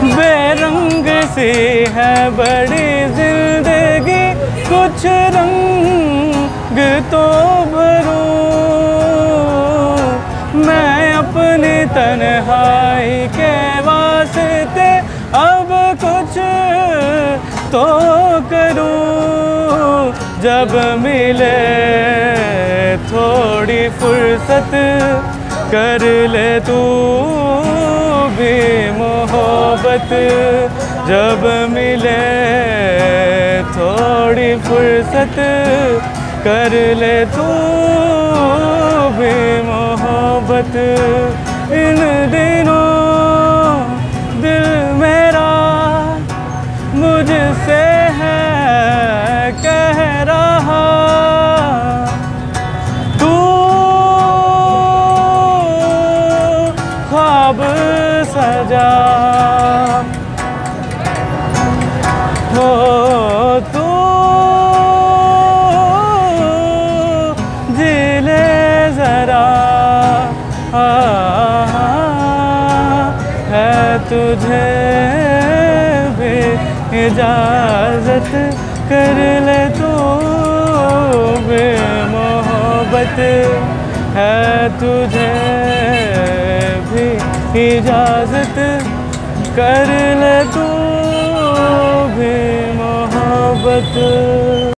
बेरंग सी है बड़ी जिंदगी, कुछ रंग तो भरूं मैं अपनी तन्हाई के वास्ते, अब कुछ तो करूं। जब मिले थोड़ी फुर्सत, कर ले तू भी मोहब्बत। जब मिले थोड़ी फुर्सत, कर ले तू भी मोहब्बत। इन दिनों दिल मेरा मुझसे है कह रहा, तू ख्वाब सजा हो, तू जी ले जरा। है तुझे भी इजाजत, कर ले तू भी मोहब्बत। है तुझे भी इजाजत, कर ले तू भी मोहब्बत।